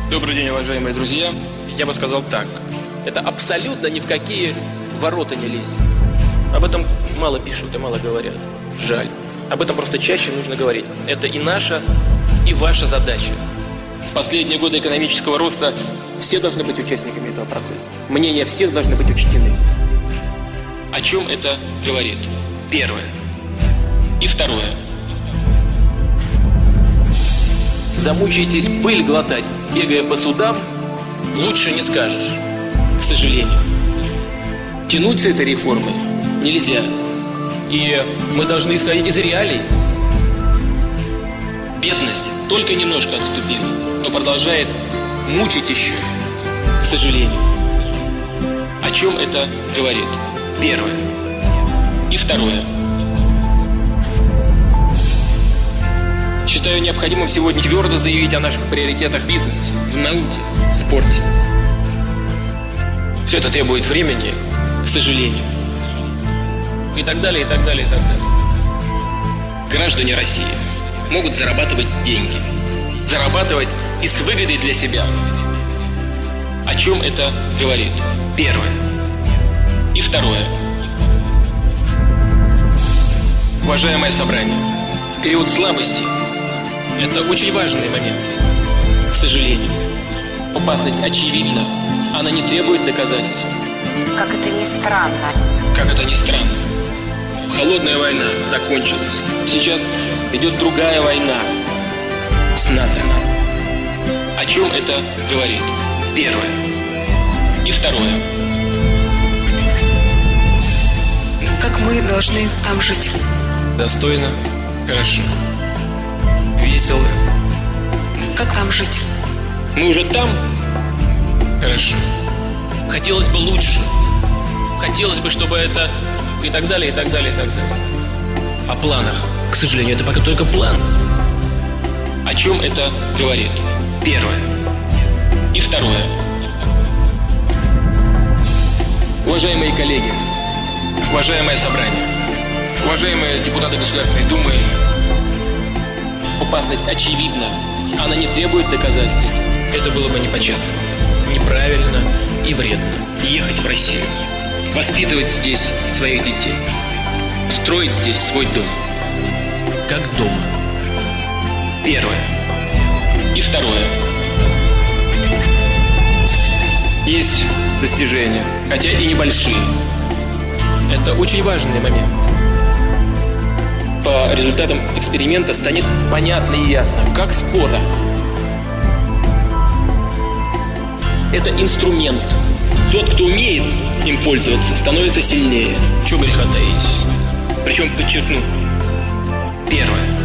Добрый день, уважаемые друзья. Я бы сказал так. Это абсолютно ни в какие ворота не лезет. Об этом мало пишут и мало говорят. Жаль. Об этом просто чаще нужно говорить. Это и наша, и ваша задача. В последние годы экономического роста все должны быть участниками этого процесса. Мнения всех должны быть учтены. О чем это говорит? Первое. И второе. Замучаетесь пыль глотать, бегая по судам, лучше не скажешь, к сожалению. Тянуть с этой реформой нельзя. И мы должны исходить из реалий. Бедность только немножко отступила, но продолжает мучить еще, к сожалению. О чем это говорит? Первое. И второе. Считаю необходимым сегодня твердо заявить о наших приоритетах в бизнесе, в науке, в спорте. Все это требует времени, к сожалению. И так далее, и так далее, и так далее. Граждане России могут зарабатывать деньги. Зарабатывать и с выгодой для себя. О чем это говорит? Первое. И второе. Уважаемое собрание, период слабости – это очень важный момент. К сожалению, опасность очевидна, она не требует доказательств. Как это ни странно. Как это ни странно. Холодная война закончилась. Сейчас идет другая война с НАТО. О чем это говорит? Первое. И второе. Как мы должны там жить? Достойно, хорошо, весело. Как там жить? Мы уже там? Хорошо. Хотелось бы лучше. Хотелось бы, чтобы это... И так далее, и так далее, и так далее. О планах. К сожалению, это пока только план. О чем это говорит? Первое. И второе. Уважаемые коллеги, уважаемое собрание, уважаемые депутаты Государственной Думы, опасность очевидна. Она не требует доказательств. Это было бы не по-честному, неправильно и вредно. Ехать в Россию, воспитывать здесь своих детей, строить здесь свой дом. Как дома. Первое. И второе. Есть достижения, хотя и небольшие. Это очень важный момент. По результатам эксперимента станет понятно и ясно, как скоро. Это инструмент. Тот, кто умеет им пользоваться, становится сильнее. Чего греха таить. Причем, подчеркну, первое.